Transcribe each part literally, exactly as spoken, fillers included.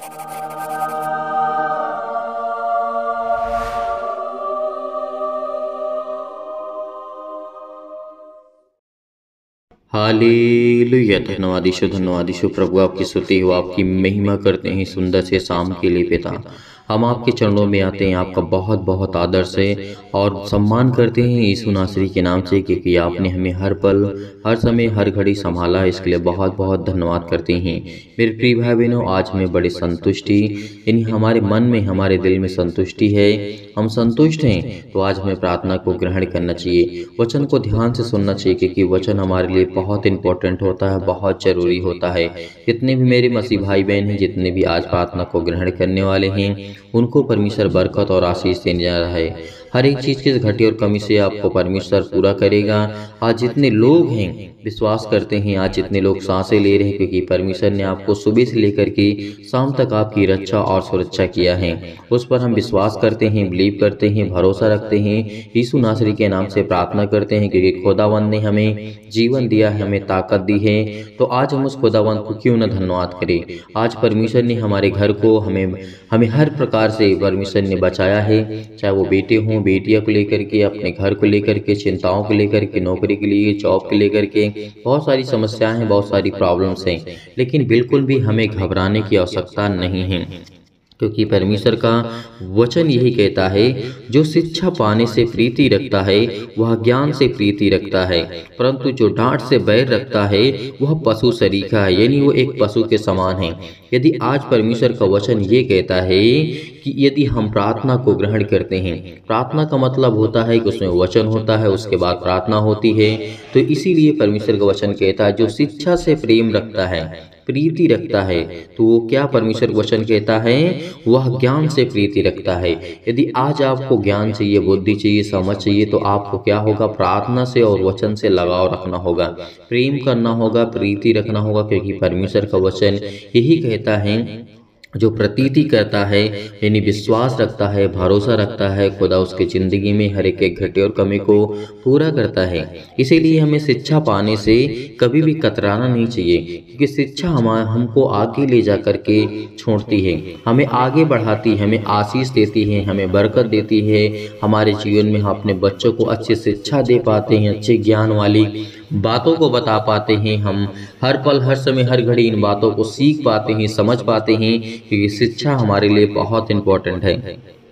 Hallelujah. धन्यवाद यीशु, धन्यवाद यीशु। प्रभु आपकी स्तुति हो, आपकी महिमा करते हैं सुंदर से शाम के लिए पिता। हम आपके चरणों में आते हैं, आपका बहुत बहुत आदर से और सम्मान करते हैं यीशु नासरी के नाम से, क्योंकि आपने हमें हर पल हर समय हर घड़ी संभाला। इसके लिए बहुत बहुत धन्यवाद करते हैं। मेरे प्रिय भाई बहनों, आज हमें बड़ी संतुष्टि, यानी हमारे मन में हमारे दिल में संतुष्टि है, हम संतुष्ट हैं। तो आज हमें प्रार्थना को ग्रहण करना चाहिए, वचन को ध्यान से सुनना चाहिए, क्योंकि वचन हमारे लिए बहुत इंपॉर्टेंट होता है, बहुत जरूरी होता है। जितने भी मेरे मसीह भाई बहन हैं, जितने भी आज प्रार्थना को ग्रहण करने वाले हैं, उनको परमेश्वर बरकत और आशीष देने जा रहा है। हर एक चीज़ की घटी और कमी से आपको परमेश्वर पूरा करेगा। आज जितने लोग हैं विश्वास करते हैं, आज जितने लोग सांसें ले रहे हैं, क्योंकि परमेश्वर ने आपको सुबह से लेकर के शाम तक आपकी रक्षा और सुरक्षा किया है। उस पर हम विश्वास करते हैं, बिलीव करते हैं, भरोसा रखते हैं। यीशु नासरी के नाम से प्रार्थना करते हैं, क्योंकि खुदावंद ने हमें जीवन दिया है, हमें ताकत दी है। तो आज हम उस खुदावंद को क्यों न धन्यवाद करें। आज परमेश्वर ने हमारे घर को, हमें हमें हर प्रकार से परमेश्वर ने बचाया है, चाहे वो बेटे हों, बेटियों को लेकर के, अपने घर को लेकर के, चिंताओं को लेकर के, नौकरी के लिए, जॉब को लेकर के, बहुत सारी समस्याएं हैं, बहुत सारी प्रॉब्लम्स हैं। लेकिन बिल्कुल भी हमें घबराने की आवश्यकता नहीं है, क्योंकि परमेश्वर का वचन यही कहता है, जो शिक्षा पाने से प्रीति रखता है वह ज्ञान से प्रीति रखता है, परंतु जो डांट से बैर रखता है वह पशु सरीखा है, यानी वो एक पशु के समान है। यदि आज परमेश्वर का वचन ये कहता है कि यदि हम प्रार्थना को ग्रहण करते हैं, प्रार्थना का मतलब होता है कि उसमें वचन होता है, उसके बाद प्रार्थना होती है। तो इसीलिए परमेश्वर का वचन कहता है, जो शिक्षा से प्रेम रखता है, प्रीति रखता है, तो वो क्या परमेश्वर वचन कहता है, वह ज्ञान से प्रीति रखता है। यदि आज आपको ज्ञान चाहिए, बुद्धि चाहिए, समझ चाहिए, तो आपको क्या होगा, प्रार्थना से और वचन से लगाव रखना होगा, प्रेम करना होगा, प्रीति रखना होगा, क्योंकि परमेश्वर का वचन यही कहता है, जो प्रतीति करता है, यानी विश्वास रखता है, भरोसा रखता है, खुदा उसकी ज़िंदगी में हर एक एक घटे और कमी को पूरा करता है। इसीलिए हमें शिक्षा पाने से कभी भी कतराना नहीं चाहिए, क्योंकि शिक्षा हम हमको आगे ले जा कर के छोड़ती है, हमें आगे बढ़ाती है, हमें आशीष देती है, हमें बरकत देती है। हमारे जीवन में हम अपने बच्चों को अच्छी शिक्षा दे पाते हैं, अच्छे ज्ञान वाली बातों को बता पाते हैं, हम हर पल हर समय हर घड़ी इन बातों को सीख पाते हैं, समझ पाते हैं, क्योंकि शिक्षा हमारे लिए बहुत इम्पोर्टेंट है।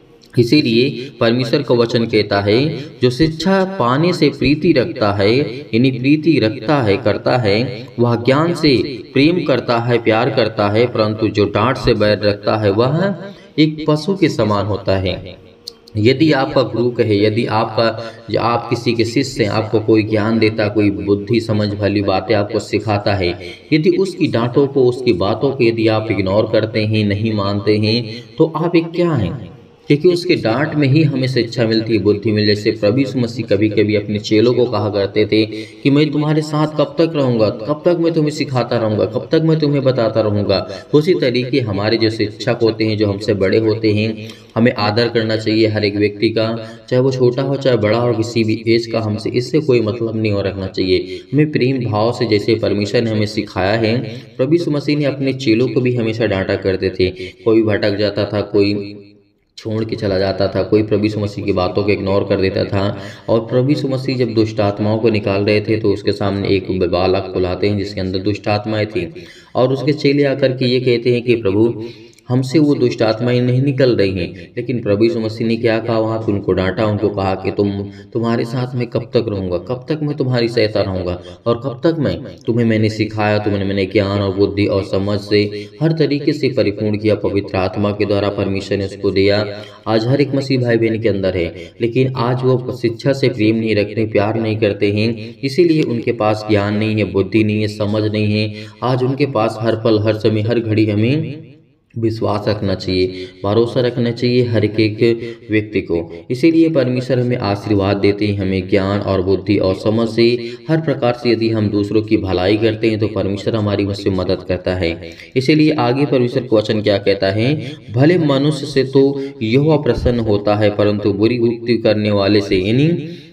इसीलिए परमेश्वर का वचन कहता है, जो शिक्षा पाने से प्रीति रखता है, यानी प्रीति रखता है, करता है, वह ज्ञान से प्रेम करता है, प्यार करता है, परंतु जो डांट से बैर रखता है वह एक पशु के समान होता है। यदि आपका गुरु कहे, यदि आपका आप किसी के शिष्य हैं, आपको कोई ज्ञान देता, कोई बुद्धि समझ वाली बातें आपको सिखाता है, यदि उसकी डांटों को, उसकी बातों को यदि आप इग्नोर करते हैं, नहीं मानते हैं, तो आप एक क्या हैं, क्योंकि उसके डांट में ही हमें शिक्षा मिलती है, बुद्धि मिल। जैसे प्रभु यीशु मसीह कभी कभी अपने चेलों को कहा करते थे कि मैं तुम्हारे साथ कब तक रहूंगा, कब तक मैं तुम्हें सिखाता रहूंगा, कब तक मैं तुम्हें बताता रहूंगा। उसी तरीके हमारे जो शिक्षक होते हैं, जो हमसे बड़े होते हैं, हमें आदर करना चाहिए हर एक व्यक्ति का, चाहे वो छोटा हो चाहे बड़ा हो, किसी भी एज का, हमसे इससे कोई मतलब नहीं हो रखना चाहिए। हमें प्रेम भाव से, जैसे परमेश्वर ने हमें सिखाया है, प्रभु यीशु मसीह ने अपने चेलों को भी हमेशा डांटा करते थे। कोई भटक जाता था, कोई छोड़ के चला जाता था, कोई प्रभु यीशु मसीह की बातों को इग्नोर कर देता था। और प्रभु यीशु मसीह जब दुष्ट आत्माओं को निकाल रहे थे, तो उसके सामने एक बालक को लाते हैं जिसके अंदर दुष्ट आत्माएं थी, और उसके चेले आकर के ये कहते हैं कि प्रभु हमसे वो दुष्ट आत्माएं नहीं निकल रही हैं। लेकिन प्रभु यीशु मसीह ने क्या कहा, वहाँ पे उनको डांटा, उनको कहा कि तुम तुम्हारे साथ मैं कब तक रहूँगा, कब तक मैं तुम्हारी सहायता रहूँगा, और कब तक मैं तुम्हें मैंने सिखाया, तुम्हें मैंने ज्ञान और बुद्धि और समझ से हर तरीके से परिपूर्ण किया, पवित्र आत्मा के द्वारा परमेश्वर ने उसको दिया। आज हर एक मसीह भाई बहन के अंदर है, लेकिन आज वो शिक्षा से प्रेम नहीं रखते, प्यार नहीं करते हैं, इसीलिए उनके पास ज्ञान नहीं है, बुद्धि नहीं है, समझ नहीं है। आज उनके पास हर पल हर समय हर घड़ी हमें विश्वास रखना चाहिए, भरोसा रखना चाहिए हर एक एक व्यक्ति को। इसीलिए परमेश्वर हमें आशीर्वाद देते हैं, हमें ज्ञान और बुद्धि और समझ से हर प्रकार से यदि हम दूसरों की भलाई करते हैं, तो परमेश्वर हमारी उससे मदद करता है। इसीलिए आगे परमेश्वर का वचन क्या कहता है, भले मनुष्य से तो यहोवा प्रसन्न होता है, परंतु बुरी उक्ति करने वाले से, यानी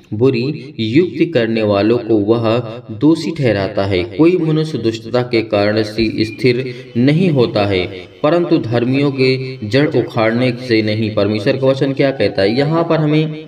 बुरी युक्ति करने वालों को वह दोषी ठहराता है। कोई मनुष्य दुष्टता के कारण से स्थिर नहीं होता है, परंतु धर्मियों के जड़ उखाड़ने से नहीं। परमेश्वर का वचन क्या कहता है? यहाँ पर हमें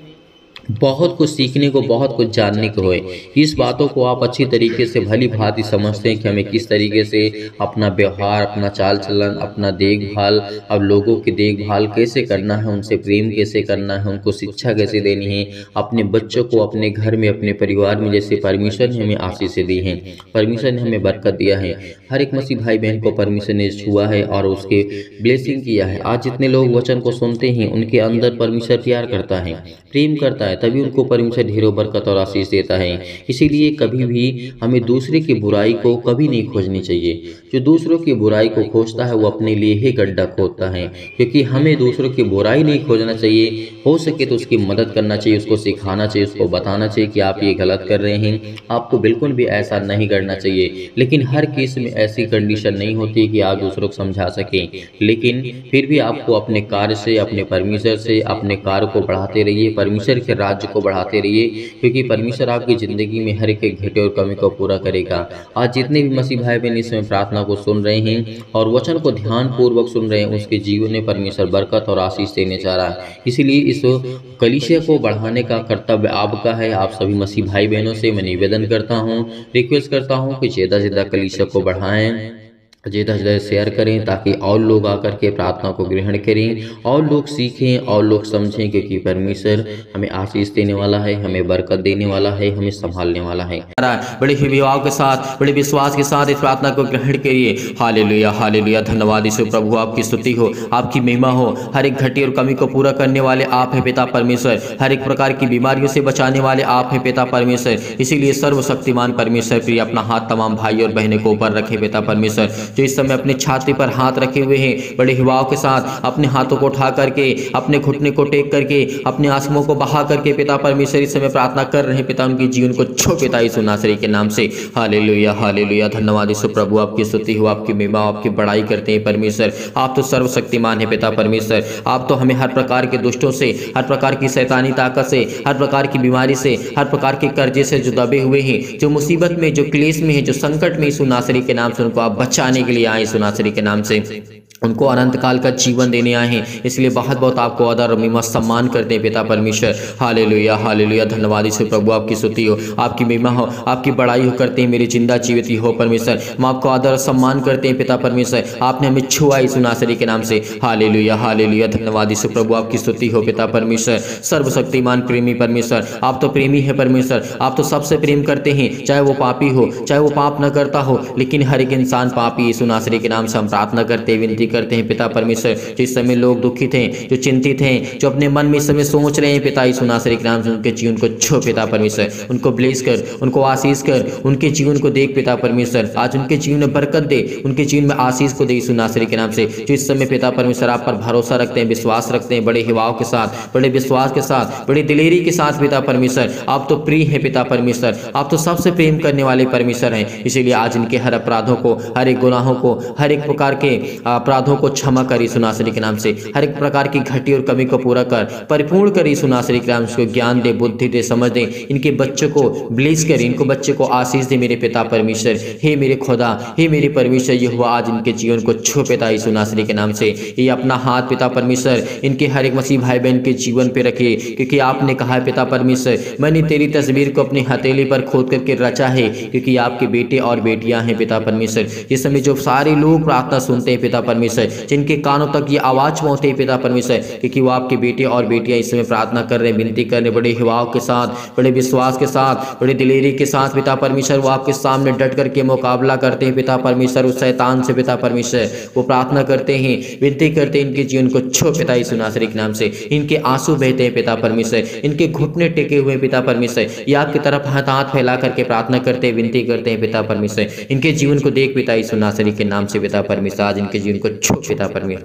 बहुत कुछ सीखने को, बहुत कुछ जानने को है। इस बातों को आप अच्छी तरीके से भली भांति समझते हैं कि हमें किस तरीके से अपना व्यवहार, अपना चाल चलन, अपना देखभाल, अब लोगों की देखभाल कैसे करना है, उनसे प्रेम कैसे करना है, उनको शिक्षा कैसे देनी है, अपने बच्चों को अपने घर में, अपने परिवार में, जैसे परमेश्वर ने हमें आशीषें दी हैं, परमेश्वर ने हमें बरकत दिया है। हर एक मसीह भाई बहन को परमेश्वर ने छुआ है और उसके ब्लेसिंग किया है। आज जितने लोग वचन को सुनते हैं उनके अंदर परमेश्वर प्यार करता है, प्रेम करता है, तभी उनको परमेश्वर ढेरों बरकत और आशीष देता है। इसीलिए कभी भी हमें दूसरे की बुराई को कभी नहीं खोजनी चाहिए। जो दूसरों की बुराई को खोजता है वो अपने लिए ही गड्ढा खोदता है, क्योंकि हमें दूसरों की बुराई नहीं खोजना चाहिए। हो सके तो उसकी मदद करना चाहिए, उसको सिखाना चाहिए, उसको बताना चाहिए कि आप ये गलत कर रहे हैं, आपको बिल्कुल भी ऐसा नहीं करना चाहिए। लेकिन हर केस में ऐसी कंडीशन नहीं होती कि आप दूसरों को समझा सकें, लेकिन फिर भी आपको अपने कार्य से, अपने परमेश्वर से अपने कार्य को बढ़ाते रहिए, परमेश्वर के राज्य को बढ़ाते रहिए, क्योंकि परमेश्वर आपकी ज़िंदगी में हर एक घटे और कमी को पूरा करेगा। आज जितने भी मसीह भाई बहन इस समय प्रार्थना को सुन रहे हैं और वचन को ध्यान पूर्वक सुन रहे हैं, उसके जीवन में परमेश्वर बरकत और आशीष देने जा रहा है। इसीलिए इस कलीसिया को बढ़ाने का कर्तव्य आपका है। आप सभी मसीह भाई बहनों से मैं निवेदन करता हूँ, रिक्वेस्ट करता हूँ कि ज़्यादा से ज़्यादा कलीसिया को बढ़ाएं, ज़्यादा से ज़्यादा शेयर करें, ताकि और लोग आकर के प्रार्थना को ग्रहण करें, और लोग सीखें और लोग समझें, क्योंकि परमेश्वर हमें आशीष देने वाला है, हमें बरकत देने वाला है, हमें संभालने वाला है। बड़े ही विवाह के साथ, बड़े विश्वास के साथ इस प्रार्थना को ग्रहण करिए। हालेलुया, हालेलुया, धन्यवाद यीशु प्रभु, आपकी स्तुति हो, आपकी महिमा हो। हर एक घटी और कमी को पूरा करने वाले आप हैं पिता परमेश्वर, हर एक प्रकार की बीमारियों से बचाने वाले आप हैं पिता परमेश्वर। इसीलिए सर्वशक्तिमान परमेश्वर प्रिय अपना हाथ तमाम भाई और बहनों को ऊपर रखे पिता परमेश्वर, जो इस समय अपने छाती पर हाथ रखे हुए हैं, बड़े हिवाओं के साथ अपने हाथों को उठा करके, अपने घुटने को टेक करके, अपने आंसुओं को बहा करके पिता परमेश्वर इस समय प्रार्थना कर रहे हैं। पिता उनके जीवन को छो पिता यीशु नासरी के नाम से। हालेलुया, हालेलुया, धन्यवाद यीशु प्रभु, आपकी स्तुति हो, आपकी महिमा, आपकी बड़ाई करते हैं परमेश्वर। आप तो सर्वशक्तिमान है पिता परमेश्वर, आप तो हमें हर प्रकार के दुष्टों से, हर प्रकार की शैतानी ताकत से, हर प्रकार की बीमारी से, हर प्रकार के कर्जे से जो दबे हुए हैं, जो मुसीबत में, जो क्लेश में है, जो संकट में, यीशु नासरी के नाम से उनको आप बचाने के लिए आए, यीशु नासरी के नाम से उनको अनंत काल का जीवन देने आए हैं। इसलिए बहुत बहुत आपको आदर और महिमा सम्मान करते हैं पिता परमेश्वर। हालेलुया, हालेलुया, धन्यवाद यीशु प्रभु, आपकी स्तुति हो, आपकी महिमा हो, आपकी बड़ाई हो करते हैं मेरे जिंदा जीवित हो परमेश्वर। हम आपको आदर और सम्मान करते हैं पिता परमेश्वर, आपने हमें छुआ यीशु नासरी के नाम से। हालेलुया, हालेलुया, धन्यवाद यीशु प्रभु, आपकी स्तुति हो पिता परमेश्वर। सर्वशक्तिमान प्रेमी परमेश्वर, आप तो प्रेमी है परमेश्वर, आप तो सबसे प्रेम करते हैं, चाहे वो पापी हो, चाहे वो पाप न करता हो, लेकिन हर एक इंसान पापी यीशु नासरी के नाम से हम प्रार्थना करते, विनती करते हैं पिता परमेश्वर। जो इस समय लोग दुखित हैं, जो चिंतित हैं, जो अपने मन में इस समय सोच रहे हैं पिता यीशु नासरी के नाम से, उनके जीवन को छो पिता परमेश्वर, उनको ब्लेस कर, उनको आशीष कर, उनके जीवन को देख पिता परमेश्वर। आज उनके जीवन में बरकत दे, उनके जीवन में आशीष को दे यीशु नासरी के नाम से। जो इस समय पिता परमेश्वर आप पर भरोसा रखते हैं, विश्वास रखते हैं, बड़े हिवाओं के साथ, बड़े विश्वास के साथ, बड़ी दिलेरी के साथ पिता परमेश्वर, आप तो प्रिय हैं पिता परमेश्वर, आप तो सबसे प्रेम करने वाले परमेश्वर हैं। इसीलिए आज इनके हर अपराधों को, हर एक गुनाहों को, हर एक प्रकार के अपराधों को क्षमा कर यीशु नासरी के नाम से। हर एक प्रकार की घटी और कमी को पूरा कर, परिपूर्ण कर यीशु नासरी के नाम से। ज्ञान दे, बुद्धि दे, समझ दे, इनके बच्चों को ब्लेस कर, इनको बच्चे को आशीष दे मेरे पिता परमेश्वर। हे मेरे खुदा, हे मेरे परमेश्वर, ये हुआ आज इनके जीवन को छो पिता यीशु नासरी के नाम से। ये अपना हाथ पिता परमेश्वर इनके हर एक मसीह भाई बहन के जीवन पे रखे, क्योंकि आपने कहा है पिता परमेश्वर, मैंने तेरी तस्वीर को अपनी हथेली पर खोद करके रचा है, क्योंकि आपके बेटे और बेटियां हैं पिता परमेश्वर। इस समय जो सारे लोग प्रार्थना सुनते हैं पिता परमेश्वर, जिनके कानों तक ये आवाज पहुंचती है पिता परमेश्वर, क्योंकि वो आपके बेटे और बेटियां इस समय प्रार्थना कर रहे हैं, विनती कर रहे हैं, बड़े हिवाव के साथ, बड़े विश्वास के साथ, बड़े दिलेरी के साथ पिता परमेश्वर। वो आपके सामने डट करके मुकाबला करते हैं पिता परमेश्वर, उस शैतान से पिता परमेश्वर। वो प्रार्थना करते हैं, विनती करते हैं, इनके जीवन को छो पिता यीशु नासरी के नाम से। इनके आंसू बहते हैं पिता परमेश्वर, इनके घुटने टेके हुए पिता परमेश्वर, ये आपकी तरफ हाथ हाथ फैला करके प्रार्थना करते हैं, विनती करते हैं पिता परमेश्वर। इनके जीवन को देख पिता यीशु नासरी के नाम से पिता परमेश्वर, आज इनके जीवन को छो पिता परमेश्वर।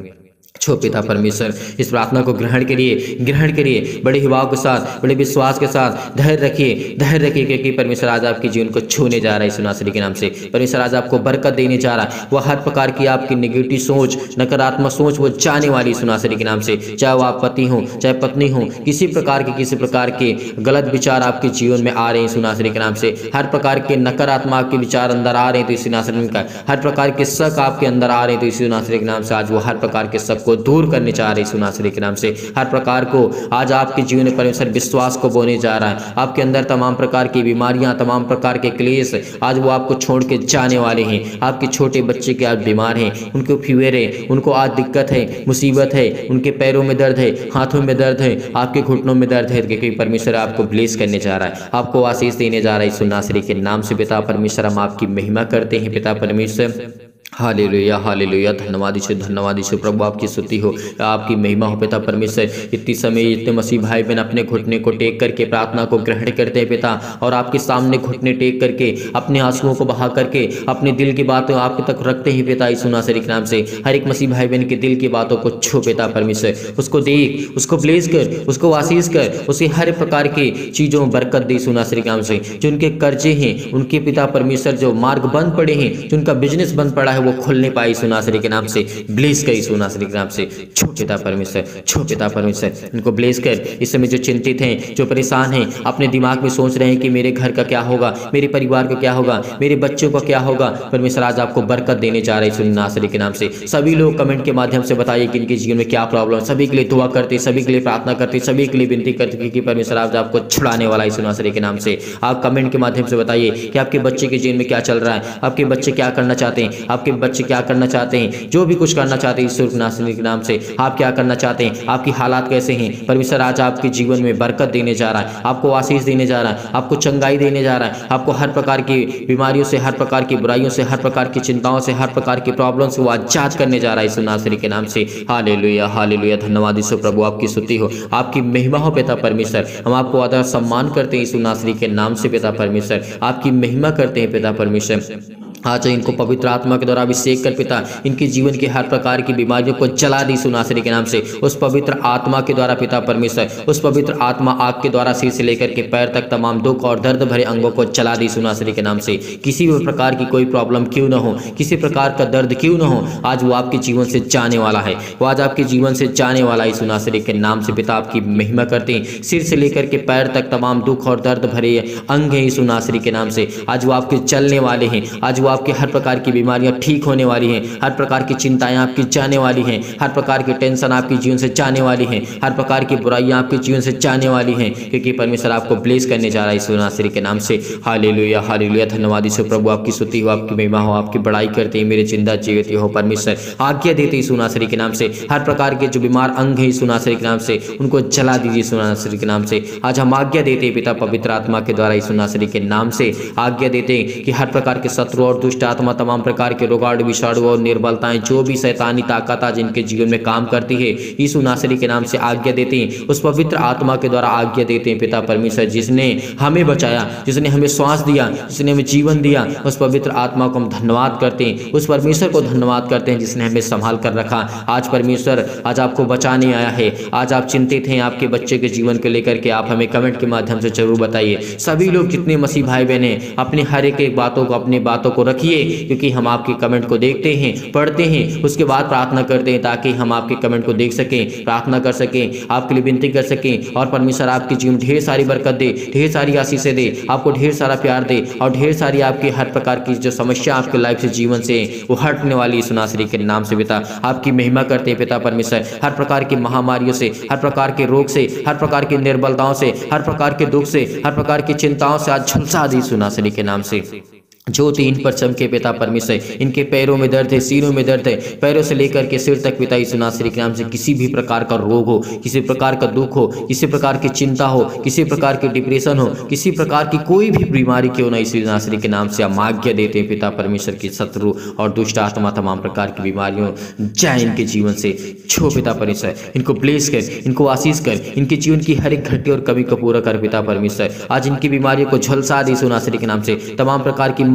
छो पिता परमेश्वर, इस प्रार्थना को ग्रहण करिए, ग्रहण करिए बड़े हिवाव के साथ, बड़े विश्वास के साथ। धैर्य रखिए, धैर्य रखिए, क्योंकि परमेश्वर आज आपके जीवन को छूने जा रहा है यीशु नासरी के नाम से। परमेश्वर आज आपको बरकत देने जा रहा है। वह हर प्रकार की आपकी नेगेटिव सोच, नकारात्मक सोच वो जाने वाली यीशु नासरी के नाम से। चाहे वो आप पति हो, चाहे पत्नी हो, किसी प्रकार के किसी प्रकार के गलत विचार आपके जीवन में आ रहे हैं यीशु नासरी के नाम से। हर प्रकार के नकारात्मक आपके विचार अंदर आ रहे हैं तो यीशु नासरी का, हर प्रकार के शक आपके अंदर आ रहे हैं तो यीशु नासरी के नाम से आज वो हर प्रकार के शक को दूर करने जा रहे हैं यीशु नासरी के नाम से। हर प्रकार को आज आपके जीवन में परमेश्वर विश्वास को बोने जा रहा है। आपके अंदर तमाम प्रकार की बीमारियां, तमाम प्रकार के क्लेश आज वो आपको छोड़ के जाने वाले हैं। आपके छोटे बच्चे के आज बीमार हैं, उनको फीवर है, उनको आज दिक्कत है, मुसीबत है, उनके पैरों में दर्द है, हाथों में दर्द है, आपके घुटनों में दर्द है, क्योंकि परमेश्वर आपको ब्लेस करने जा रहा है, आपको आशीष देने जा रहा है यीशु नासरी के नाम से। पिता परमेश्वर हम आपकी महिमा करते हैं पिता परमेश्वर। हालेलुया, हालेलुया, धन्यवाद यीशु, धन्यवाद यीशु प्रभु, आपकी स्तुति हो, आपकी महिमा हो पिता परमेश्वर। इतनी समय इतने मसीह भाई बहन अपने घुटने को टेक करके प्रार्थना को ग्रहण करते हैं पिता, और आपके सामने घुटने टेक करके अपने आंसुओं को बहा करके अपने दिल की बातें आपके तक रखते हैं पिता यीशु नासरी के नाम से। हर एक मसीह भाई बहन के दिल की बातों को छू पिता परमेश्वर, उसको देख, उसको ब्लेस कर, उसको आशीष कर, उसे हर प्रकार की चीज़ों में बरकत दे यीशु नासरी के नाम से। जो उनके कर्जे हैं, उनके पिता परमेश्वर जो मार्ग बंद पड़े हैं, जो उनका बिजनेस बंद पड़ा है, वो खुलने पाए यीशु नासरी के नाम से। ब्लेस कर यीशु नासरी के नाम से, छो पिता परमेश्वर, छो पिता परमेश्वर, उनको ब्लेस कर। इस समय जो चिंतित हैं, जो परेशान हैं, अपने दिमाग में सोच रहे हैं कि मेरे घर का क्या होगा, मेरे परिवार का क्या होगा, मेरे बच्चों का क्या होगा, परमेश्वर आज आपको बरकत देने जा रहे हैं यीशु नासरी के नाम से। सभी लोग कमेंट के माध्यम से बताइए कि इनके जीवन में क्या प्रॉब्लम, सभी के लिए दुआ करते, सभी के लिए प्रार्थना करते, सभी के लिए विनती करते कि परमेश्वर आज आपको छुड़ाने वाला है यीशु नासरी के नाम से। आप कमेंट के माध्यम से बताइए कि आपके बच्चे के जीवन में क्या चल रहा है, आपके बच्चे क्या करना चाहते हैं, आपके बच्चे क्या करना चाहते हैं, जो भी कुछ करना चाहते हैं यीशु नासरी के नाम से। आप क्या करना चाहते हैं, आपकी हालात कैसे हैं, परमेश्वर आज आपके जीवन में बरकत देने जा रहा है, आपको आशीष देने जा रहा है, आपको चंगाई देने जा रहा है, आपको हर प्रकार की बीमारियों से, हर प्रकार की बुराइयों से, हर प्रकार की चिंताओं से, हर प्रकार की प्रॉब्लम से वो आजाद करने जा रहा है यीशु नासरी के नाम से। हालेलुया, हालेलुया, धन्यवाद यीशु प्रभु, आपकी स्तुति हो, आपकी महिमा हो पिता परमेश्वर। हम आपको आदर सम्मान करते हैं यीशु नासरी के नाम से पिता परमेश्वर, आपकी महिमा करते हैं पिता परमेश्वर। आज इनको पवित्र आत्मा के द्वारा अभिषेक कर पिता, इनके जीवन की हर प्रकार की बीमारियों को जला दी यीशु नासरी के नाम से। उस पवित्र आत्मा के द्वारा पिता परमेश्वर, उस पवित्र आत्मा आग के द्वारा सिर से लेकर के पैर तक तमाम दुख और दर्द भरे अंगों को जला दी यीशु नासरी के नाम से। किसी भी प्रकार की कोई प्रॉब्लम क्यों ना हो, किसी प्रकार का दर्द क्यों ना हो, आज वो आपके जीवन से जाने वाला है, वो आज आपके जीवन से जाने वाला है यीशु नासरी के नाम से। पिता आपकी महिमा करते हैं, सिर से लेकर के पैर तक तमाम दुख और दर्द भरे अंग हैं यीशु नासरी के नाम से। आज वो आपके चलने वाले हैं, आज वो आपके हर प्रकार की बीमारियां ठीक होने वाली हैं, हर प्रकार की चिंताएं आपकी जाने वाली हैं, हर प्रकार की टेंशन आपके जीवन से जाने वाली हैं, हर प्रकार की बुराइयां आपके जीवन से जाने वाली हैं, क्योंकि परमेश्वर आपको ब्लेस करने जा रहा है यीशु नासरी के नाम से। हालेलुया, हालेलुया, धन्यवाद यीशु प्रभु, आपकी स्तुति हो, आपकी महिमा हो, आपकी बड़ाई करते हैं मेरे जिंदा जीवित हो परमेश्वर। आज्ञा देते यीशु नासरी के नाम से, हर प्रकार के जो बीमार अंग है यीशु नासरी के नाम से, उनको जला दीजिए यीशु नासरी के नाम से। आज हम आज्ञा देते हैं पिता पवित्र आत्मा के द्वारा यीशु नासरी के नाम से आज्ञा देते हैं कि हर प्रकार के शत्रु और दुष्ट आत्मा, तमाम प्रकार के रोगाणु, विषाणु और निर्बलताएं, जो भी शैतानी ताकत आज इनके जीवन में काम करती है, यीशु नासरी के नाम से आज्ञा देते हैं। उस पवित्र आत्मा के द्वारा आज्ञा देते हैं पिता परमेश्वर, जिसने हमें बचाया, जिसने हमें श्वास दिया, जिसने हमें जीवन दिया, उस पवित्र आत्मा को हम धन्यवाद करते हैं, उस परमेश्वर को धन्यवाद करते हैं जिसने हमें संभाल कर रखा। आज परमेश्वर आज आपको बचाने आया है। आज आप चिंतित हैं आपके बच्चे के जीवन को लेकर के, आप हमें कमेंट के माध्यम से जरूर बताइए। सभी लोग जितने मसीह भाई बहन हैं, अपने हर एक एक बातों को, अपनी बातों को रखिए, क्योंकि हम आपके कमेंट को देखते हैं, पढ़ते हैं, उसके बाद प्रार्थना करते हैं, ताकि हम आपके कमेंट को देख सकें, प्रार्थना कर सकें, आपके लिए विनती कर सकें, और परमेश्वर आपके जीवन में ढेर सारी बरकत दे, ढेर सारी आशीषें दे, आपको ढेर सारा प्यार दे, और ढेर सारी आपकी हर प्रकार की जो समस्या आपके लाइफ से, जीवन से वो हटने वाली यीशु नासरी के नाम से पिता आपकी महिमा करते हैं पिता परमेश्वर। हर प्रकार की महामारियों से, हर प्रकार के रोग से, हर प्रकार की निर्बलताओं से, हर प्रकार के दुख से, हर प्रकार की चिंताओं से आज झुलसा दी यीशु नासरी के नाम से। जो तीन पर चमके पिता परमेश्वर, इनके पैरों में दर्द है, सीनों में दर्द है, पैरों से लेकर के सिर तक पिता यीशु नासरी के नाम से किसी भी प्रकार का रोग हो, किसी प्रकार का दुख हो, किसी प्रकार की चिंता हो, किसी प्रकार की डिप्रेशन हो, किसी प्रकार की कोई भी बीमारी क्यों ना, यीशु नासरी के नाम से हम आज्ञा देते हैं पिता परमेश्वर की शत्रु और दुष्ट आत्मा, तमाम प्रकार की बीमारियों जाए इनके जीवन से। छो पिता परमेश्वर, इनको ब्लेस कर, इनको आशीष कर, इनके जीवन की हर एक घटी और कमी को पूरा कर पिता परमेश्वर। आज इनकी बीमारियों को झुलसा दे यीशु नासरी के नाम से। तमाम प्रकार की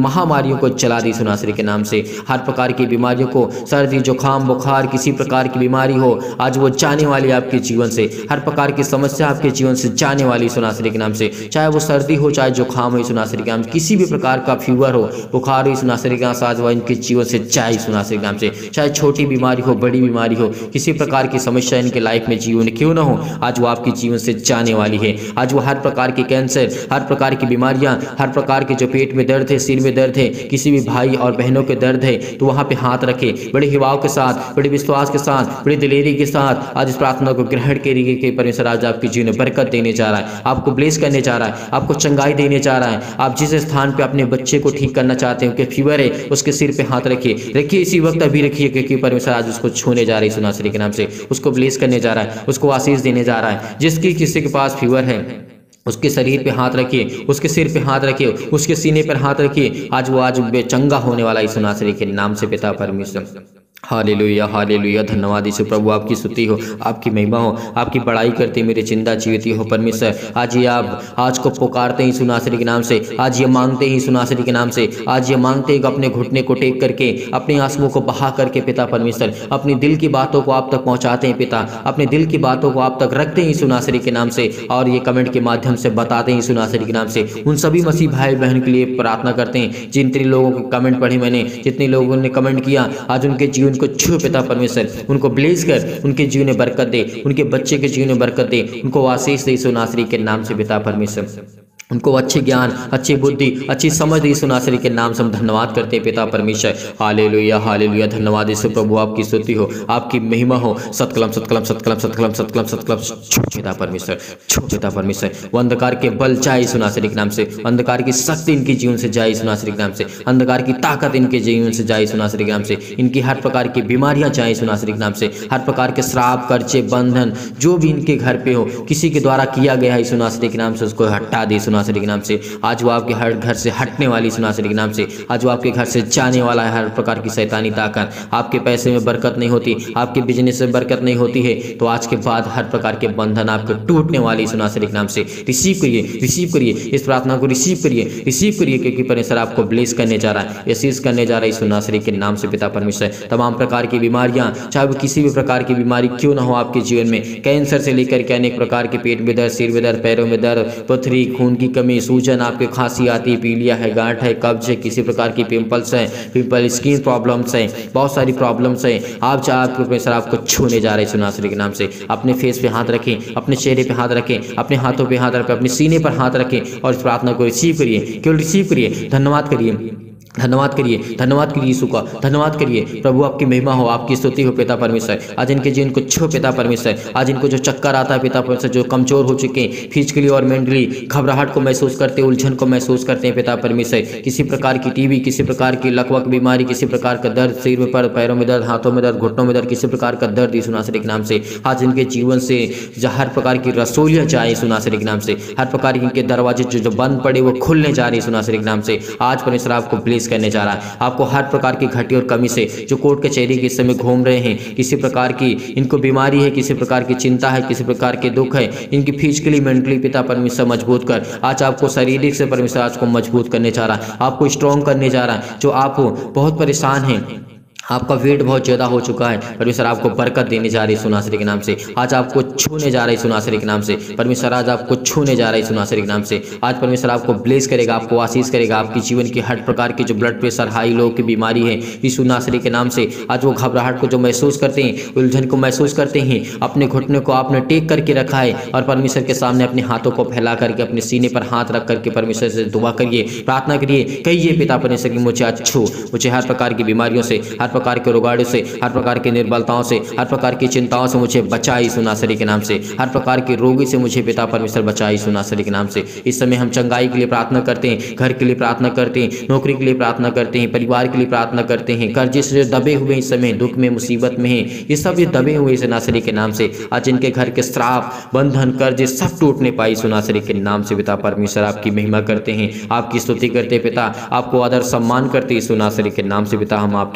महामारियों को चला दी सुनासरी के नाम से। हर प्रकार की बीमारियों को, सर्दी जुकाम बुखार किसी प्रकार की बीमारी हो, आज वो जाने वाली आपके जीवन से। हर प्रकार की समस्या आपके जीवन से जाने वाली सुनासरी के नाम से। चाहे वो सर्दी हो, चाहे जुकाम हो, सुनासरी के नाम से। किसी भी प्रकार का फीवर हो, बुखार हो, सुनासरी के नाम से आज वो इनके जीवन से जाए सुनासरी के नाम से। चाहे छोटी बीमारी हो, बड़ी बीमारी हो, किसी प्रकार की समस्या इनके लाइफ में जीवन क्यों ना हो, आज वो आपके जीवन से जाने वाली है। आज वो हर प्रकार के कैंसर, हर प्रकार की बीमारियां, हर प्रकार के जो पेट में दर्द है, सिर में दर्द है, किसी भी भाई और बहनों के दर्द है, तो वहां पे हाथ रखे बड़े हिवाव के साथ, बड़े विश्वास के साथ, बड़ी दिलेरी के साथ आज इस प्रार्थना को ग्रहण करिए कि परमेश्वर आज आपके जीवन में बरकत देने जा रहा है, आपको ब्लेस करने जा रहा है, आपको चंगाई देने जा रहा है। आप जिस स्थान पे अपने बच्चे को ठीक करना चाहते हैं कि फीवर है, उसके सिर पे हाथ रखिए, रखिए इसी वक्त अभी रखिए, क्योंकि परमेश्वर आज उसको छूने जा रही है सुनासरी के नाम से, उसको ब्लेस करने जा रहा है, उसको आशीष देने जा रहा है। जिसकी किसी के पास फीवर है उसके शरीर पे हाथ रखिए, उसके सिर पे हाथ रखिए, उसके सीने पर हाथ रखिए, आज वो आज बेचंगा होने वाला है सुनासरी के नाम से पिता परमेश्वर। Hallelujah hallelujah. धन्यवाद यीशु प्रभु, आपकी स्तुति हो, आपकी महिमा हो, आपकी बड़ाई करते मेरे चिंता जीवती हो परमेश्वर। आज ये आप आज को पुकारते ही सुनासरी के नाम से, आज ये मांगते ही सुनासरी के नाम से, आज ये मांगते ही अपने घुटने को टेक करके, अपने आंसुओं को बहा करके पिता परमेश्वर अपनी दिल की बातों को आप तक पहुंचाते हैं पिता, अपने दिल की बातों को आप तक रखते हैं सुनासरी के नाम से, और ये कमेंट के माध्यम से बताते हैं सुनासरी के नाम से। उन सभी मसीह भाई बहन के लिए प्रार्थना करते हैं जितने लोगों के कमेंट पढ़े मैंने, जितने लोगों ने कमेंट किया, आज उनके जीवन को छू पिता परमेश्वर, उनको ब्लेस कर, उनके जीवन में बरकत दे, उनके बच्चे के जीवन में बरकत दे, उनको आशीष दे सुनासरी के नाम से पिता परमेश्वर। उनको अच्छे ज्ञान, अच्छी बुद्धि, अच्छी समझ दी सुनासरी के नाम से हम धन्यवाद करते हैं पिता परमेश्वर। Hallelujah hallelujah. धन्यवाद यीशु प्रभु, आपकी स्तुति हो, आपकी महिमा हो। सतकलम सतकलम सतकलम सतकलम सतकलम सतकलम छो पिता परमेश्वर, छो पिता परमेश्वर। वो अंधकार के बल जाए सुनासरी के नाम से, अंधकार की शक्ति इनके जीवन से जाए सुनासरी के नाम से, अंधकार की ताकत इनके जीवन से जाए सुनासरी के नाम से, इनकी हर प्रकार की बीमारियां जाए सुनासरी के नाम से, हर प्रकार के श्राप, कर्जे, बंधन जो भी इनके घर पे हो, किसी के द्वारा किया गया है सुनासरी के नाम से, उसको हटा दे सुनासरी के नाम से। आज वो आपके हर घर से हटने वाली सुनासरी के नाम से, आज वो आपके घर से जाने वाला है हर प्रकार की शैतानी ताकत। आपके पैसे में बरकत नहीं होती, आपके बिजनेस में बरकत नहीं होती है, तो आज के बाद हर प्रकार के बंधन आपके टूटने वाली सुनासरी के नाम से। रिसीव करिए, रिसीव करिए इस प्रार्थना को, रिसीव करिए, रिसीव करिए, क्योंकि परमेश्वर आपको ब्लेस करने जा रहा है, आशीष करने जा रहा है सुनासरी के नाम से पिता परमेश्वर। तमाम प्रकार की बीमारियां, चाहे वो किसी भी प्रकार की बीमारी क्यों ना हो आपके जीवन में, कैंसर से लेकर के अनेक प्रकार के पेट में दर्द, सिर में दर्द, पैरों में दर्द, पथरी, खून की कमी, सूजन, आपके खांसी आती है, पीलिया है, गांठ है, कब्ज है, किसी प्रकार की पिंपल्स है, पिंपल, स्किन प्रॉब्लम्स है, बहुत सारी प्रॉब्लम्स है, आप चाहे आपके परमेश्वर आपको छूने जा रहे हैं सुनासरी के नाम से। अपने फेस पे हाथ रखें, अपने चेहरे पे हाथ रखें, अपने हाथों पे हाथ रखें, अपने सीने पर हाथ रखें और इस प्रार्थना को रिसीव करिए, केवल रिसीव करिए। धन्यवाद करिए, धन्यवाद करिए, धन्यवाद करिए यीशु का, धन्यवाद करिए प्रभु, आपकी महिमा हो, आपकी स्तुति हो पिता परमेश्वर। आज इनके जीवन को छो पिता परमेश्वर, आज इनको जो चक्कर आता है पिता परमेश्वर, जो कमजोर हो चुके हैं फिजिकली और मेंटली, घबराहट को महसूस करते हैं, उलझन को महसूस करते हैं पिता परमेश्वर, किसी प्रकार की टीबी, किसी प्रकार की लकवक बीमारी, किसी प्रकार का दर्द, सिर में पर, पैरों में दर्द, हाथों में दर्द, घुटनों में दर्द, किसी प्रकार का दर्द सुनासरी के नाम से, आज इनके जीवन से हर प्रकार की रसोलियाँ जाए सुनासरी के नाम से, हर प्रकार के दरवाजे जो जो बंद पड़े वो खुलने जा रही सुनासरी के नाम से। आज परमेश्वर आपको ब्लेस करने जा रहा है, आपको हर प्रकार की घटी और कमी से, जो कोर्ट कचहरी के समय घूम रहे हैं, किसी प्रकार की इनको बीमारी है, किसी प्रकार की चिंता है, किसी प्रकार के दुख है, इनकी फिजिकली मेंटली पिता परमेश्वर मजबूत कर, आज आपको शारीरिक से परमेश्वर आज को मजबूत करने जा रहा है, आपको स्ट्रॉन्ग करने जा रहा है। जो आप बहुत परेशान हैं, आपका वेट बहुत ज़्यादा हो चुका है, परमेश्वर आपको बरकत देने जा रही है सुनासरी के नाम से, आज आपको छूने जा रही है सुनासरी के नाम से, परमेश्वर आज आपको छूने जा रही है सुनासरी के नाम से। आज परमेश्वर आपको ब्लेस करेगा, आपको आशीष करेगा, आपकी जीवन की हर प्रकार की जो ब्लड प्रेशर, हाई लो की बीमारी है इस सुनासरी के नाम से, आज वो घबराहट को जो महसूस करते हैं, उलझन को महसूस करते हैं, अपने घुटने को आपने टेक करके रखा है और परमेश्वर के सामने अपने हाथों को फैला करके अपने सीने पर हाथ रख करके परमेश्वर से दुआ करिए, प्रार्थना करिए, कहिए पिता परमेश्वर की मुझे आज छू, मुझे हर प्रकार की बीमारियों से, हर प्रकार के रोगाणु से, हर प्रकार की निर्बलताओं से, हर प्रकार की चिंताओं से मुझे बचाई सुनासरी के नाम से, हर प्रकार के रोगी से मुझे पिता परमेश्वर बचाई सुनासरी के नाम से। इस समय हम चंगाई के लिए प्रार्थना करते हैं, घर के लिए प्रार्थना करते हैं, नौकरी के लिए प्रार्थना करते हैं, परिवार के लिए प्रार्थना करते हैं, कर्जे से जो दबे हुए इस समय दुख में, मुसीबत में हैं, ये सब ये दबे हुए सुनासरी के नाम से, आज इनके घर के श्राप, बंधन, कर्जे सब टूटने पाई सुनासरी के नाम से। पिता परमेश्वर आपकी महिमा करते हैं, आपकी स्तुति करते हैं पिता, आपको आदर सम्मान करते हैं सुनासरी के नाम से पिता, हम आपकी महिमा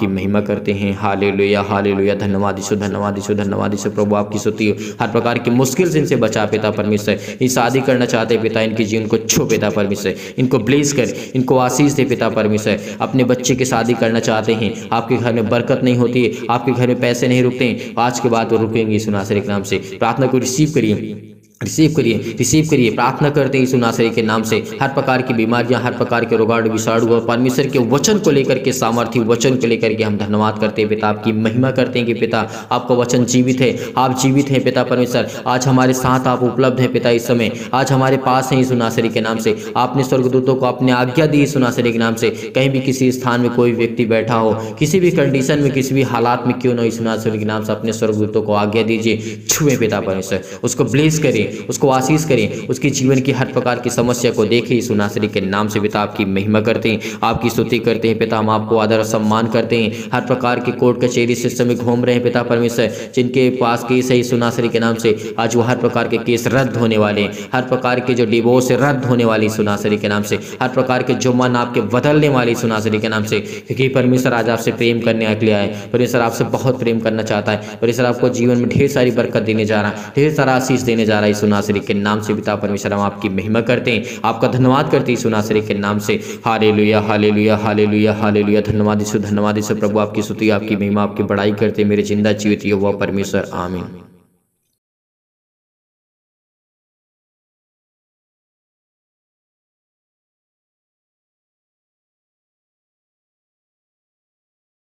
करते हैं। हालेलुया हालेलुया, धन्यवाद यीशु, धन्यवाद यीशु, धन्यवाद यीशु। प्रभु आपकी स्तुति हो। हर प्रकार की मुश्किल से इनसे बचा पिता परमेश्वर। ये शादी करना चाहते हैं पिता, इनके जीवन को छू पिता परमेश्वर, इनको ब्लेस कर, इनको आशीष दे पिता परमेश्वर। अपने बच्चे की शादी करना चाहते हैं, आपके घर में बरकत नहीं होती है, आपके घर में पैसे नहीं रुकते हैं, आज के बाद वो रुकेंगे यीशु नासरी के नाम से। प्रार्थना को रिसीव करिए, रिसीव करिए, रिसीव करिए। प्रार्थना करते हैं यीशु नासरी के नाम से। हर प्रकार की बीमारियां, हर प्रकार के रोगाणु विषाणु और परमेश्वर के वचन को लेकर के, सामर्थ्य वचन को लेकर के हम धन्यवाद करते हैं पिता, आपकी महिमा करते हैं कि पिता आपका वचन जीवित है, आप जीवित हैं पिता परमेश्वर। आज हमारे साथ आप उपलब्ध हैं पिता, इस समय आज हमारे पास हैं यीशु नासरी के नाम से। आपने स्वर्गदूतों को अपने आज्ञा दी यीशु नासरी के नाम से। कहीं भी किसी स्थान में कोई व्यक्ति बैठा हो, किसी भी कंडीशन में, किसी भी हालात में क्यों ना, यीशु नासरी के नाम से अपने स्वर्गदूतों को आज्ञा दीजिए, छुए पिता परमेश्वर, उसको ब्लेस करें, उसको आशीष करें, उसके जीवन की हर प्रकार की समस्या को देखें यीशु नासरी के नाम से। पिता आपकी महिमा करते हैं, आपकी स्तुति करते हैं पिता, हम आपको आदर और सम्मान करते हैं। हर प्रकार के कोर्ट कचहरी सिस्टम में घूम रहे हैं पिता परमेश्वर, जिनके पास केस है यीशु नासरी के नाम से, आज वो हर प्रकार के केस रद्द होने वाले हैं। हर प्रकार के जो डिवोर्स रद्द होने वाली यीशु नासरी के नाम से, हर प्रकार के जो मन आपके बदलने वाले यीशु नासरी के नाम से, क्योंकि परमेश्वर आज आपसे प्रेम करने के लिए आए। परमेश्वर आपसे बहुत प्रेम करना चाहता है। परमेश्वर आपको जीवन में ढेर सारी बरकत देने जा रहा है, ढेर सारा आशीष देने जा रहा है यीशु नासरी के नाम से। पिता परमेश्वर हम आपकी महिमा करते हैं, आपका धन्यवाद करते हैं यीशु नासरी के नाम से। हालेलुया हालेलुया हालेलुया हालेलुया, धन्यवाद यीशु, धन्यवाद यीशु। प्रभु आपकी स्तुति, आपकी महिमा, आपकी बड़ाई करते हैं मेरे जिंदा जीवित यहोवा परमेश्वर, आमीन।